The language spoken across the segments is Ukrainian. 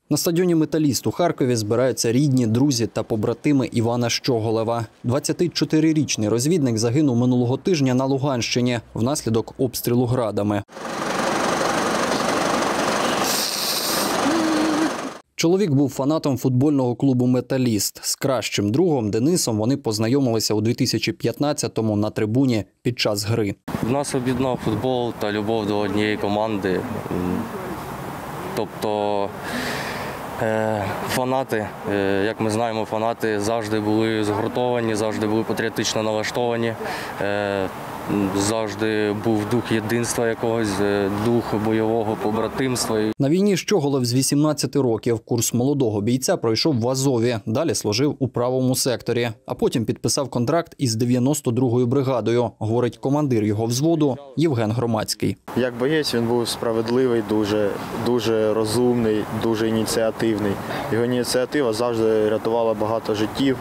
На стадіоні «Металіст» у Харкові збираються рідні, друзі та побратими Івана Щоголева. 24-річний розвідник загинув минулого тижня на Луганщині внаслідок обстрілу градами. Чоловік був фанатом футбольного клубу «Металіст». З кращим другом Денисом вони познайомилися у 2015-му на трибуні під час гри. Нас об'єднав футбол та любов до однієї команди. Тобто фанати, як ми знаємо, фанати завжди були згуртовані, завжди були патріотично налаштовані. Завжди був дух єдинства якогось, дух бойового побратимства. На війні Щоголев з 18 років. Курс молодого бійця пройшов в Азові, далі служив у правому секторі. А потім підписав контракт із 92-ю бригадою, говорить командир його взводу Євген Громадський. Як боєць він був справедливий, дуже розумний, дуже ініціативний. Його ініціатива завжди рятувала багато життів.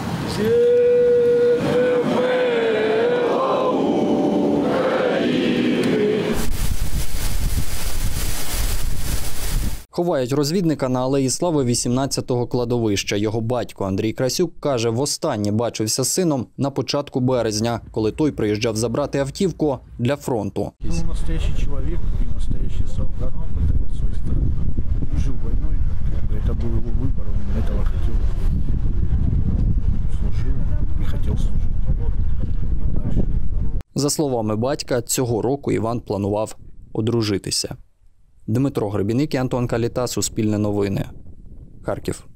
Ховають розвідника на Алеї Слави 18-го кладовища. Його батько Андрій Красюк каже, востаннє бачився з сином на початку березня, коли той приїжджав забрати автівку для фронту. Він настоящий чоловік і настоящий солдат, патріот своєї країни. Жив війною, це був його вибір, він цього хотів. Служив і хотів служити. За словами батька, цього року Іван планував одружитися. Дмитро Гребіник і Антон Каліта, Суспільне новини. Харків.